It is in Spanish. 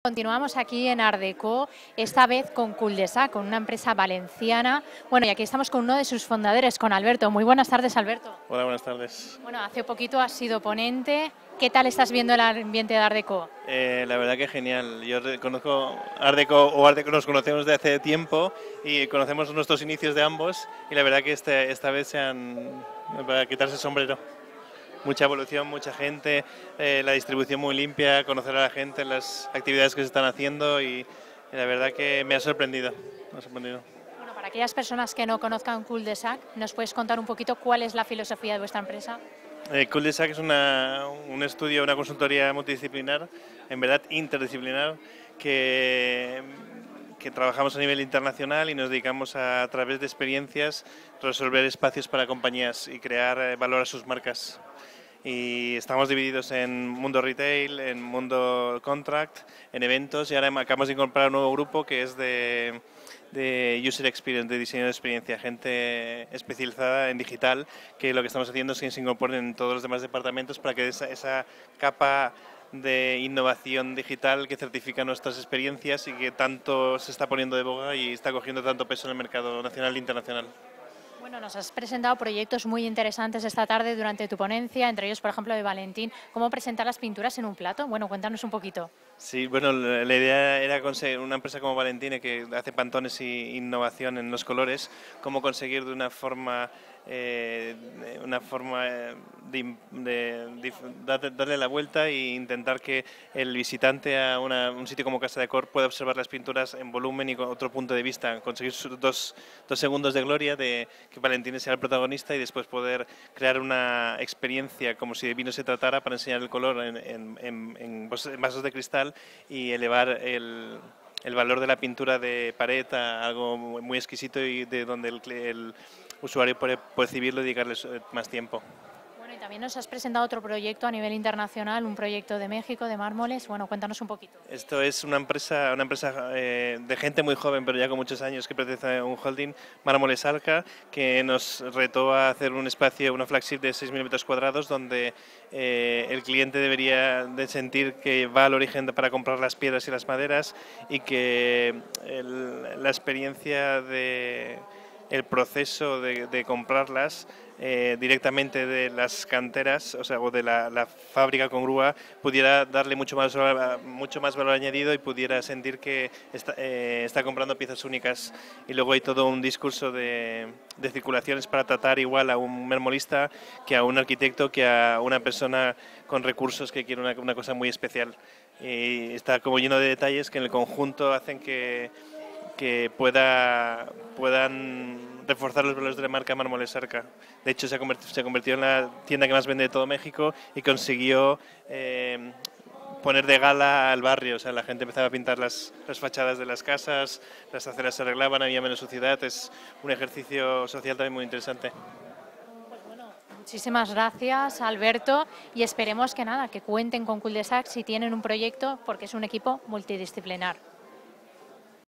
Continuamos aquí en Art Deco, esta vez con Cul-de-sac, con una empresa valenciana. Bueno, y aquí estamos con uno de sus fundadores, con Alberto. Muy buenas tardes, Alberto. Hola, buenas tardes. Bueno, hace poquito has sido ponente. ¿Qué tal estás viendo el ambiente de Art Deco? La verdad que genial. Yo conozco Art Deco, Art Deco nos conocemos de hace tiempo y conocemos nuestros inicios de ambos y la verdad que esta vez para quitarse el sombrero. Mucha evolución, mucha gente, la distribución muy limpia, conocer a la gente, las actividades que se están haciendo y la verdad que me ha sorprendido. Bueno, para aquellas personas que no conozcan Cul-de-sac, ¿nos puedes contar un poquito cuál es la filosofía de vuestra empresa? Cul-de-sac es un estudio, una consultoría multidisciplinar, en verdad interdisciplinar, que trabajamos a nivel internacional y nos dedicamos a través de experiencias, resolver espacios para compañías y crear valor a sus marcas. Y estamos divididos en mundo retail, en mundo contract, en eventos y ahora acabamos de incorporar un nuevo grupo que es de user experience, de diseño de experiencia, gente especializada en digital, que lo que estamos haciendo es que se incorporen en todos los demás departamentos para que esa capa de innovación digital que certifica nuestras experiencias y que tanto se está poniendo de boga y está cogiendo tanto peso en el mercado nacional e internacional. Bueno, nos has presentado proyectos muy interesantes esta tarde durante tu ponencia, entre ellos, por ejemplo, de Valentín. ¿Cómo presentar las pinturas en un plato? Bueno, cuéntanos un poquito. Sí, bueno, la idea era conseguir una empresa como Valentín, que hace pantones y innovación en los colores, cómo conseguir de darle la vuelta e intentar que el visitante a un sitio como Casa Decor pueda observar las pinturas en volumen y con otro punto de vista, conseguir dos segundos de gloria de que Valentín sea el protagonista y después poder crear una experiencia como si de vino se tratara para enseñar el color en vasos de cristal y elevar el valor de la pintura de pared a algo muy exquisito y de donde el usuario puede percibirlo y dedicarle más tiempo. Bueno, y también nos has presentado otro proyecto a nivel internacional, un proyecto de México, de mármoles. Bueno, cuéntanos un poquito. Esto es una empresa de gente muy joven, pero ya con muchos años, que pertenece a un holding, Mármoles Arca, que nos retó a hacer un espacio, una flagship de 6.000 metros cuadrados, donde el cliente debería de sentir que va al origen para comprar las piedras y las maderas y que la experiencia el proceso de comprarlas directamente de las canteras, o de la fábrica con grúa, pudiera darle mucho más valor añadido y pudiera sentir que está comprando piezas únicas. Y luego hay todo un discurso de circulaciones para tratar igual a un mármolista que a un arquitecto, que a una persona con recursos que quiere una cosa muy especial. Y está como lleno de detalles que en el conjunto hacen que puedan reforzar los valores de la marca Mármoles Arca. De hecho, se convirtió en la tienda que más vende de todo México y consiguió poner de gala al barrio. O sea, la gente empezaba a pintar las fachadas de las casas, las aceras se arreglaban, había menos suciedad. Es un ejercicio social también muy interesante. Muchísimas gracias, Alberto, y esperemos que cuenten con Cul-de-sac si tienen un proyecto, porque es un equipo multidisciplinar.